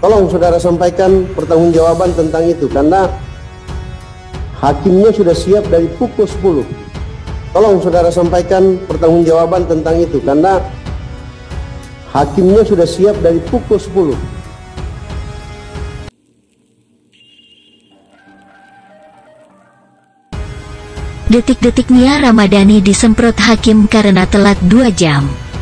Tolong saudara sampaikan pertanggungjawaban tentang itu, karena hakimnya sudah siap dari pukul 10. Tolong saudara sampaikan pertanggungjawaban tentang itu, karena hakimnya sudah siap dari pukul 10. Detik-detik Nia Ramadhani disemprot hakim karena telat 2 jam.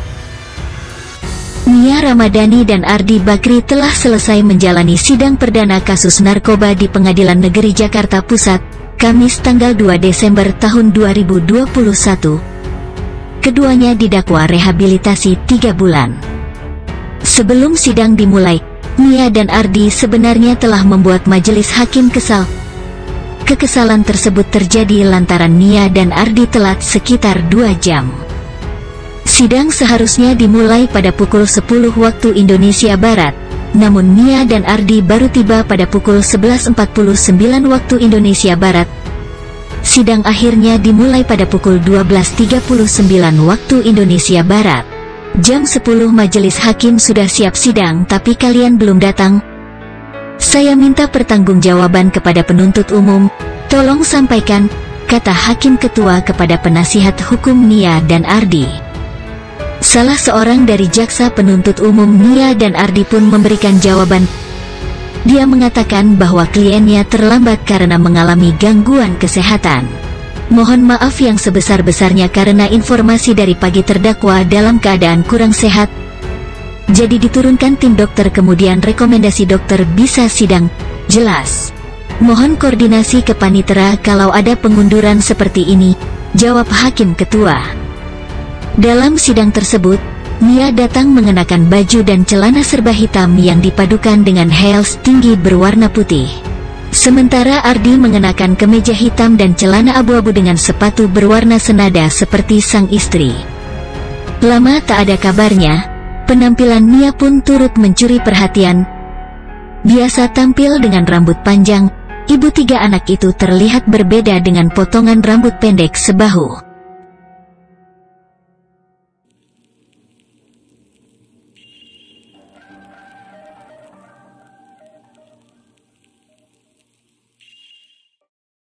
Nia Ramadhani dan Ardi Bakri telah selesai menjalani sidang perdana kasus narkoba di Pengadilan Negeri Jakarta Pusat, Kamis tanggal 2 Desember tahun 2021. Keduanya didakwa rehabilitasi 3 bulan. Sebelum sidang dimulai, Nia dan Ardi sebenarnya telah membuat majelis hakim kesal. Kekesalan tersebut terjadi lantaran Nia dan Ardi telat sekitar 2 jam. Sidang seharusnya dimulai pada pukul 10 waktu Indonesia Barat, namun Nia dan Ardi baru tiba pada pukul 11.49 waktu Indonesia Barat. Sidang akhirnya dimulai pada pukul 12.39 waktu Indonesia Barat. Jam 10 majelis hakim sudah siap sidang tapi kalian belum datang. Saya minta pertanggungjawaban kepada penuntut umum, tolong sampaikan, kata hakim ketua kepada penasihat hukum Nia dan Ardi. Salah seorang dari jaksa penuntut umum Nia dan Ardi pun memberikan jawaban. Dia mengatakan bahwa kliennya terlambat karena mengalami gangguan kesehatan. Mohon maaf yang sebesar-besarnya karena informasi dari pagi terdakwa dalam keadaan kurang sehat. Jadi diturunkan tim dokter, kemudian rekomendasi dokter bisa sidang. Jelas. Mohon koordinasi ke panitera kalau ada pengunduran seperti ini, jawab hakim ketua. Dalam sidang tersebut, Nia datang mengenakan baju dan celana serba hitam yang dipadukan dengan heels tinggi berwarna putih. Sementara Ardi mengenakan kemeja hitam dan celana abu-abu dengan sepatu berwarna senada seperti sang istri. Lama tak ada kabarnya, penampilan Nia pun turut mencuri perhatian. Biasa tampil dengan rambut panjang, ibu 3 anak itu terlihat berbeda dengan potongan rambut pendek sebahu.